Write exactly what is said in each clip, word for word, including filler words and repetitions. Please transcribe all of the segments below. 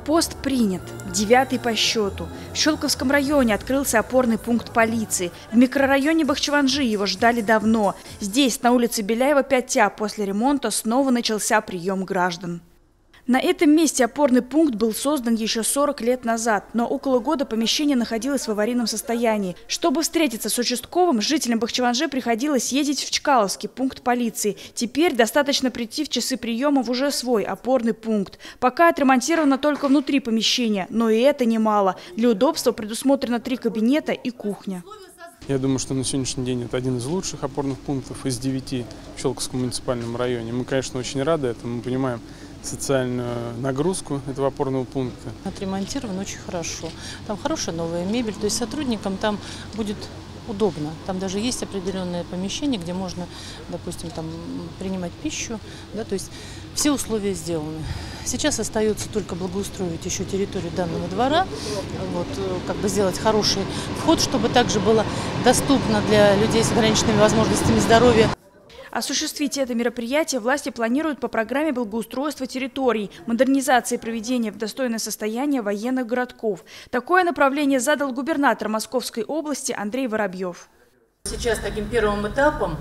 Пост принят, девятый по счету. В Щелковском районе открылся опорный пункт полиции. В микрорайоне Бахчеванжи его ждали давно. Здесь, на улице Беляева, пять А, после ремонта снова начался прием граждан. На этом месте опорный пункт был создан еще сорок лет назад, но около года помещение находилось в аварийном состоянии. Чтобы встретиться с участковым, жителям Бахчеванжи приходилось ездить в Чкаловский пункт полиции. Теперь достаточно прийти в часы приема в уже свой опорный пункт. Пока отремонтировано только внутри помещения, но и это немало. Для удобства предусмотрено три кабинета и кухня. Я думаю, что на сегодняшний день это один из лучших опорных пунктов из девяти в Щелковском муниципальном районе. Мы, конечно, очень рады этому, мы понимаем социальную нагрузку этого опорного пункта. Отремонтирован очень хорошо. Там хорошая новая мебель, то есть сотрудникам там будет удобно. Там даже есть определенное помещение, где можно, допустим, там принимать пищу, да, то есть все условия сделаны. Сейчас остается только благоустроить еще территорию данного двора, вот, как бы сделать хороший вход, чтобы также было доступно для людей с ограниченными возможностями здоровья. Осуществить это мероприятие власти планируют по программе благоустройства территорий, модернизации и приведения в достойное состояние военных городков. Такое направление задал губернатор Московской области Андрей Воробьев. Сейчас таким первым этапом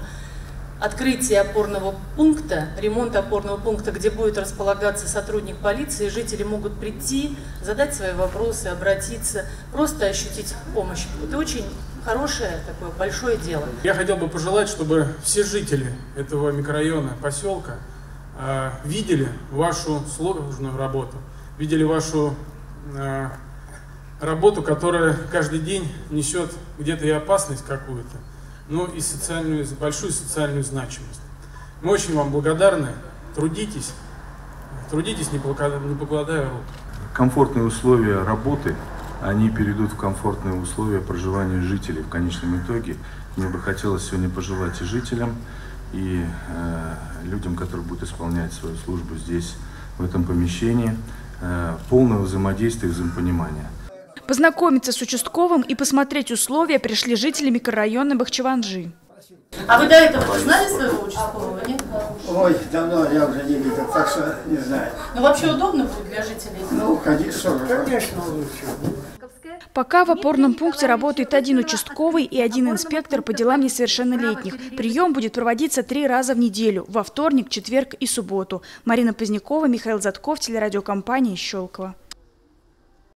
открытие опорного пункта, ремонт опорного пункта, где будет располагаться сотрудник полиции, жители могут прийти, задать свои вопросы, обратиться, просто ощутить помощь. Это очень хорошее, такое большое дело. Я хотел бы пожелать, чтобы все жители этого микрорайона, поселка э, видели вашу сложную работу, видели вашу э, работу, которая каждый день несет где-то и опасность какую-то, но и социальную, большую социальную значимость. Мы очень вам благодарны. Трудитесь, трудитесь, не покладая рук. Комфортные условия работы, они перейдут в комфортные условия проживания жителей в конечном итоге. Мне бы хотелось сегодня пожелать и жителям, и э, людям, которые будут исполнять свою службу здесь, в этом помещении, э, полного взаимодействия и взаимопонимания. Познакомиться с участковым и посмотреть условия пришли жители микрорайона Бахчеванжи. А вы до этого знали своего участкового, нет? Ой, давно я уже не видел, так что не знаю. Ну вообще удобно будет для жителей? Ну, конечно, конечно лучше. Пока в опорном пункте работает один участковый и один инспектор по делам несовершеннолетних. Прием будет проводиться три раза в неделю – во вторник, четверг и субботу. Марина Позднякова, Михаил Затков, телерадиокомпания «Щелково».